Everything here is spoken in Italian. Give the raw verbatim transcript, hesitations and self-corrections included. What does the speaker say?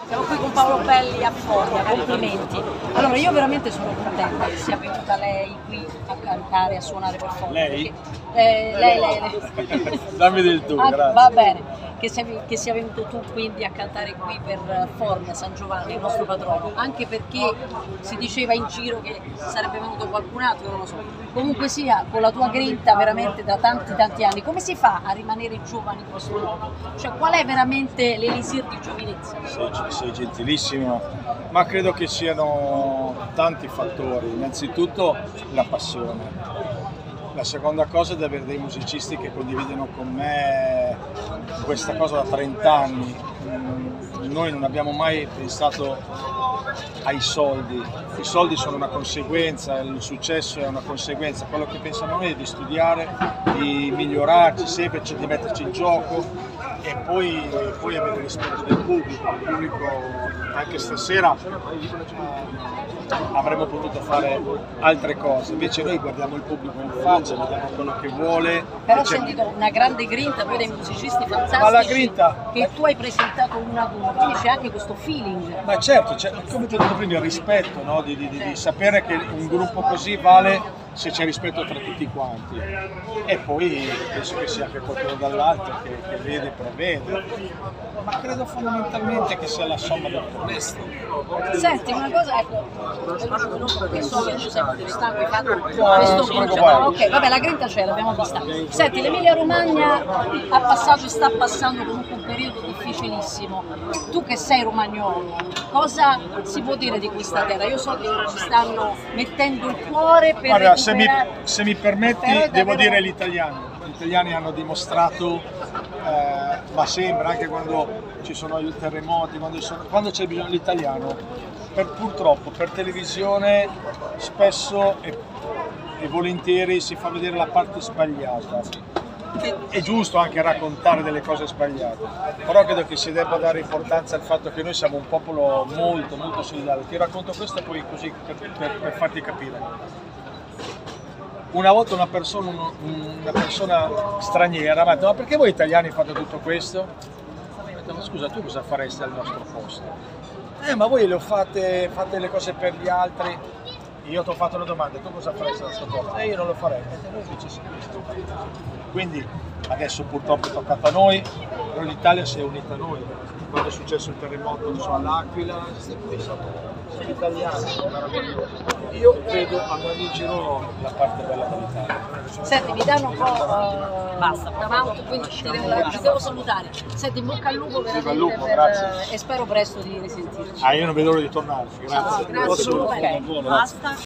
Siamo qui con Paolo Belli a Foggia, complimenti. Allora io veramente sono contenta che sia venuta lei qui a cantare, a suonare per Foggia. Lei? Perché, eh, lei, lei, lei. Dammi del tu, ah, grazie. Va bene, che sia, che sia venuto tu quindi a cantare qui per Formia, San Giovanni, il nostro patrono, anche perché si diceva in giro che sarebbe venuto qualcun altro, non lo so. Comunque sia, con la tua grinta veramente da tanti tanti anni, come si fa a rimanere giovani in questo modo? Cioè qual è veramente l'elisir di giovinezza? Sei, sei gentilissimo, ma credo che siano tanti fattori. Innanzitutto la passione. La seconda cosa è di avere dei musicisti che condividono con me questa cosa da trenta anni. Noi non abbiamo mai pensato ai soldi, i soldi sono una conseguenza, il successo è una conseguenza, quello che pensiamo noi è di studiare, di migliorarci sempre, di metterci in gioco e poi, poi avere il rispetto del pubblico. Il pubblico anche stasera avremmo potuto fare altre cose, invece noi guardiamo il pubblico in faccia, vediamo quello che vuole. Però ho sentito una grande grinta, poi dei musicisti fantastici, ma la grinta, che tu hai presentato uno ad uno, quindi c'è anche questo feeling. Ma certo, c'è, come ti ho detto prima, il rispetto, no? di, di, di, di sapere che un gruppo così vale se c'è rispetto tra tutti quanti, e poi penso che sia anche qualcuno dall'alto che, che vede e prevede, ma credo fondamentalmente che sia la somma del resto. Senti, una cosa, ecco, che so che tu sei molto stanco, hai fatto No, questo sono concerto, uguale. ok, vabbè, la grinta c'è, l'abbiamo vista. Senti, l'Emilia Romagna ha passato e sta passando comunque un periodo difficilissimo. Tu che sei romagnolo, cosa si può dire di questa terra? Io so che ci stanno mettendo il cuore per Guarda, se mi, recuperare... se mi permetti, Però devo davvero... dire gli italiani. Gli italiani hanno dimostrato, eh, ma sempre, anche quando ci sono i terremoti, quando, sono, quando c'è bisogno dell'italiano, per, purtroppo per televisione spesso e, e volentieri si fa vedere la parte sbagliata. È giusto anche raccontare delle cose sbagliate, però credo che si debba dare importanza al fatto che noi siamo un popolo molto molto solidale. Ti racconto questo poi così per, per, per farti capire. Una volta una persona, una persona straniera mi ha detto: ma perché voi italiani fate tutto questo? Ho detto: ma scusa, tu cosa faresti al nostro posto? Eh, ma voi lo fate, fate le cose per gli altri. Io ti ho fatto la domanda: tu cosa faresti al nostro posto? E eh, io non lo farei. E noi facessi questo. Quindi adesso purtroppo è toccato a noi, però l'Italia si è unita a noi. Quando è successo il terremoto, non so, all'Aquila, siamo italiani, io vedo andando in giro la parte bella dell'Italia. Senti, mi danno un po' uh, basta, davanti, quindi ci devo, ci devo salutare. Senti, in bocca al lupo veramente al lupo, per, grazie. e spero presto di risentirci. Ah, io non vedo l'ora di tornare, grazie. Ciao, grazie, Buono, buono, buono. basta.